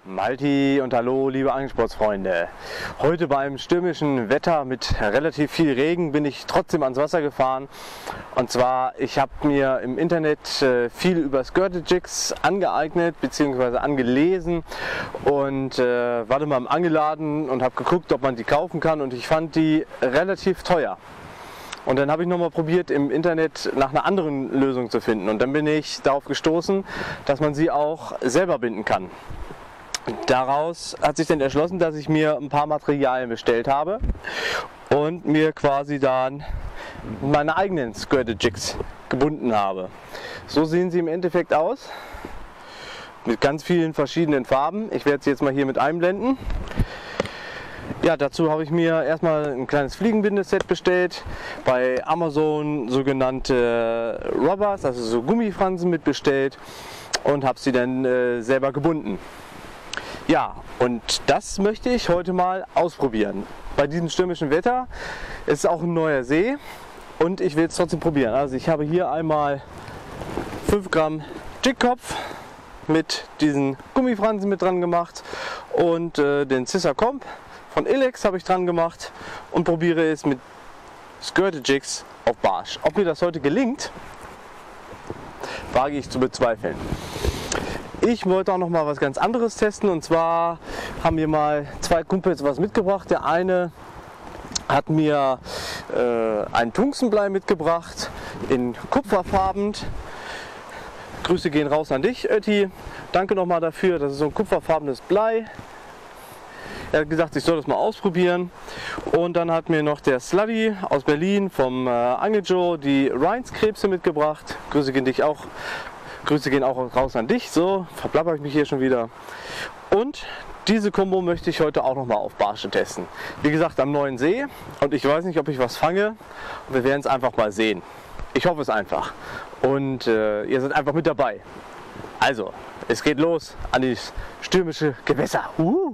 Malti und hallo liebe Angelsportsfreunde. Heute bei einem stürmischen Wetter mit relativ viel Regen bin ich trotzdem ans Wasser gefahren. Und zwar, ich habe mir im Internet viel über Skirted Jigs angeeignet bzw. angelesen und war dann mal im Angelladen und habe geguckt, ob man die kaufen kann, und ich fand die relativ teuer. Und dann habe ich nochmal probiert, im Internet nach einer anderen Lösung zu finden, und dann bin ich darauf gestoßen, dass man sie auch selber binden kann. Daraus hat sich dann erschlossen, dass ich mir ein paar Materialien bestellt habe und mir quasi dann meine eigenen Skirted Jigs gebunden habe. So sehen sie im Endeffekt aus, mit ganz vielen verschiedenen Farben. Ich werde sie jetzt mal hier mit einblenden. Ja, dazu habe ich mir erstmal ein kleines Fliegenbindeset bestellt, bei Amazon sogenannte Rubbers, also so Gummifransen mitbestellt, und habe sie dann selber gebunden. Ja, und das möchte ich heute mal ausprobieren. Bei diesem stürmischen Wetter ist es auch ein neuer See und ich will es trotzdem probieren. Also ich habe hier einmal 5 Gramm Jigkopf mit diesen Gummifransen mit dran gemacht und den Scissor Comp von Ilex habe ich dran gemacht und probiere es mit Skirted Jigs auf Barsch. Ob mir das heute gelingt, wage ich zu bezweifeln. Ich wollte auch noch mal was ganz anderes testen, und zwar haben mir mal 2 Kumpels was mitgebracht. Der eine hat mir ein Tungstenblei mitgebracht in kupferfarben. Grüße gehen raus an dich, Ötti. Danke noch mal dafür. Das ist so ein kupferfarbenes Blei. Er hat gesagt, ich soll das mal ausprobieren. Und dann hat mir noch der Sluddy aus Berlin vom Angel Joe die Rhinds-Krebse mitgebracht. Grüße gehen auch raus an dich. So, verplapper ich mich hier schon wieder. Und diese Kombo möchte ich heute auch noch mal auf Barsche testen. Wie gesagt, am neuen See. Und ich weiß nicht, ob ich was fange. Wir werden es einfach mal sehen. Ich hoffe es einfach. Und ihr seid einfach mit dabei. Also, es geht los an das stürmische Gewässer.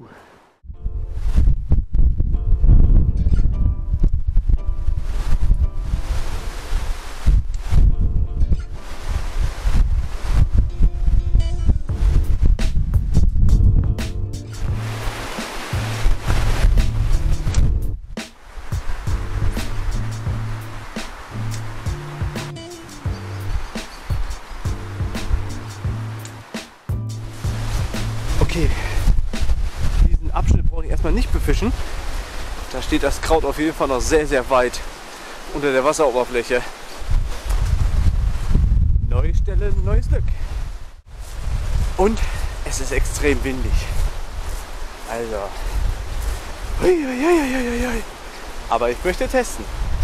Okay, diesen Abschnitt brauche ich erstmal nicht befischen. Da steht das Kraut auf jeden Fall noch sehr, sehr weit unter der Wasseroberfläche. Neue Stelle, neues Glück. Und es ist extrem windig. Also, aber ich möchte testen.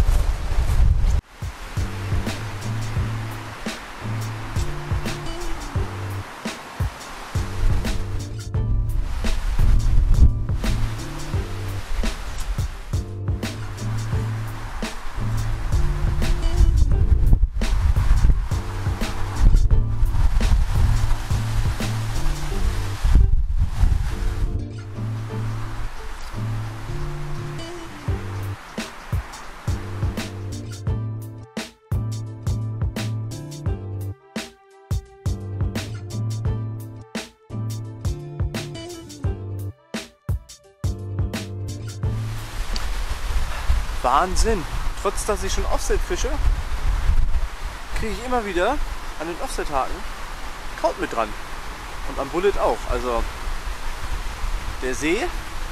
Wahnsinn! Trotz dass ich schon Offset fische, kriege ich immer wieder an den Offset-Haken Kraut mit dran. Und am Bullet auch. Also der See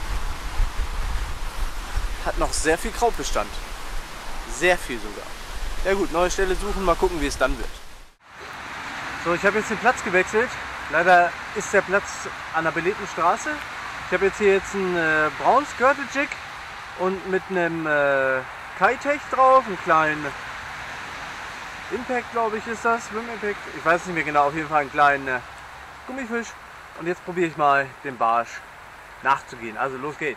hat noch sehr viel Krautbestand. Sehr viel sogar. Ja gut, neue Stelle suchen, mal gucken, wie es dann wird. So, ich habe jetzt den Platz gewechselt. Leider ist der Platz an der belebten Straße. Ich habe jetzt hier einen braunen Skirted Jig und mit einem Kitech drauf, einen kleinen Impact, glaube ich, ist das, Swim Impact, ich weiß nicht mehr genau, auf jeden Fall einen kleinen Gummifisch. Und jetzt probiere ich mal dem Barsch nachzugehen. Also los geht's!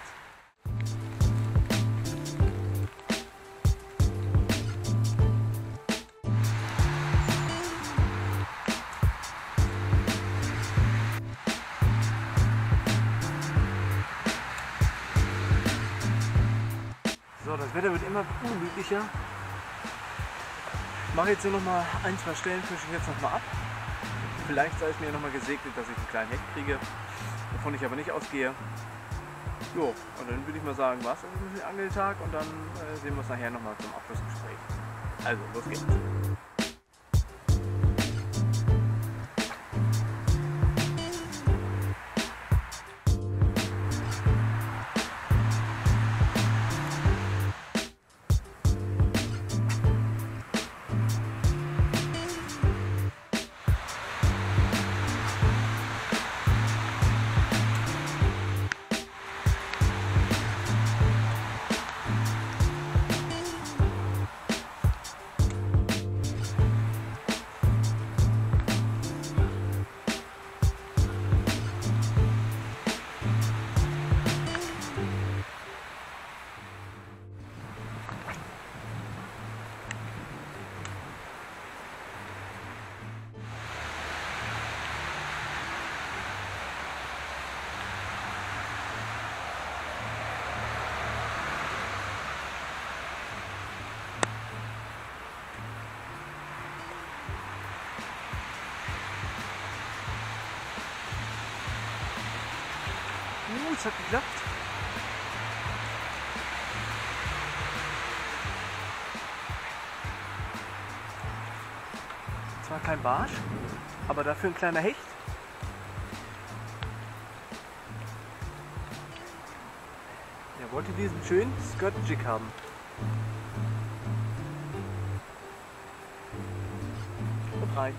So, das Wetter wird immer ungemütlicher. Ich mache jetzt hier noch mal 1, 2 Stellen, fische ich jetzt noch mal ab. Vielleicht sei es mir noch mal gesegnet, dass ich einen kleinen Hecht kriege. wovon ich aber nicht ausgehe. Jo, und dann würde ich mal sagen, was ist ein bisschen Angeltag und dann sehen wir uns nachher nochmal zum Abschlussgespräch. Also, los geht's. Es hat geklappt. Zwar kein Barsch, aber dafür ein kleiner Hecht. Er wollte diesen schönen Skirt-Jig haben. Und rein.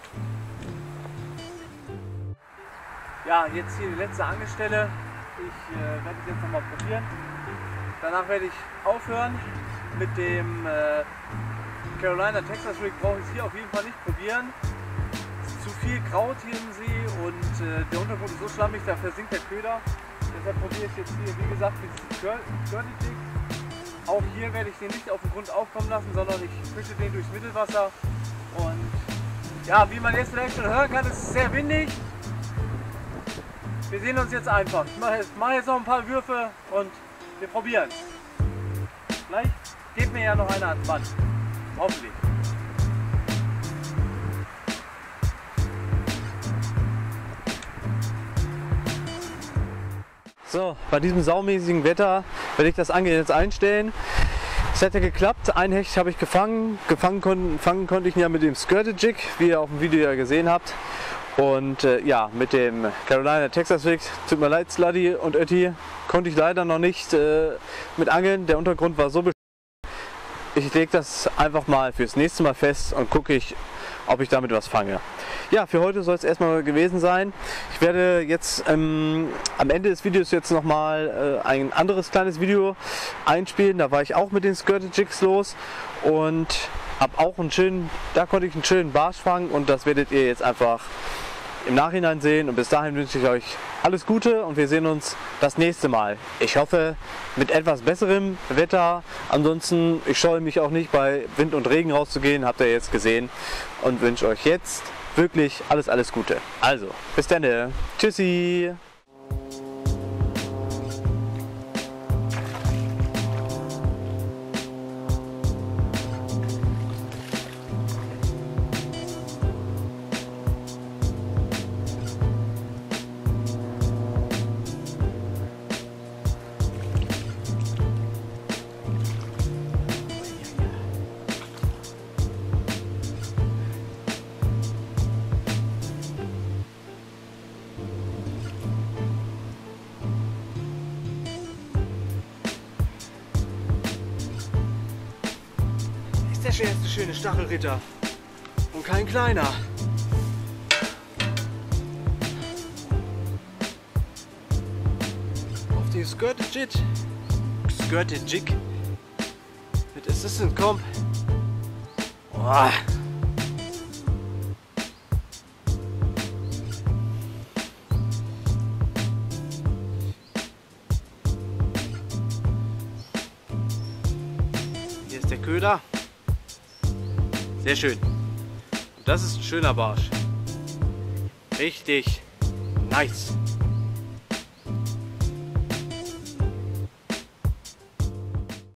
Ja, jetzt hier die letzte Angelstelle. Ich werde es jetzt nochmal probieren. Danach werde ich aufhören. Mit dem Carolina Texas Rig brauche ich es hier auf jeden Fall nicht probieren. Es ist zu viel Kraut hier im See und der Untergrund ist so schlammig, da versinkt der Köder. Deshalb probiere ich es jetzt hier, wie gesagt, mit diesem Curly Jig. Auch hier werde ich den nicht auf den Grund aufkommen lassen, sondern ich fische den durchs Mittelwasser. Und ja, wie man jetzt vielleicht schon hören kann, ist es sehr windig. Wir sehen uns jetzt einfach. Ich mache jetzt noch ein paar Würfe und wir probieren es. Vielleicht geht mir ja noch einer ans Band. Hoffentlich. So, bei diesem saumäßigen Wetter werde ich das Angeln jetzt einstellen. Es hat ja geklappt. Ein Hecht habe ich gefangen. Fangen konnte ich ihn ja mit dem Skirted Jig, wie ihr auf dem Video ja gesehen habt. Und ja, mit dem Carolina Texas Rig, tut mir leid Sluddy und Ötti, konnte ich leider noch nicht mit angeln. Der Untergrund war so ich lege das einfach mal fürs nächste Mal fest und gucke ob ich damit was fange. Ja, für heute soll es erstmal gewesen sein. Ich werde jetzt am Ende des Videos jetzt nochmal ein anderes kleines Video einspielen. Da war ich auch mit den Skirted Jigs los und da konnte ich einen schönen Barsch fangen und das werdet ihr jetzt einfach im Nachhinein sehen. Und bis dahin wünsche ich euch alles Gute und wir sehen uns das nächste Mal. Ich hoffe mit etwas besserem Wetter. Ansonsten, ich scheue mich auch nicht bei Wind und Regen rauszugehen, habt ihr jetzt gesehen. Und wünsche euch jetzt wirklich alles Gute. Also, bis dann. Tschüssi. Der erste schöne Stachelritter und kein kleiner. Auf die Skirted Jig mit Assistant Comp. Oh. Hier ist der Köder. Sehr schön. Und das ist ein schöner Barsch. Richtig nice.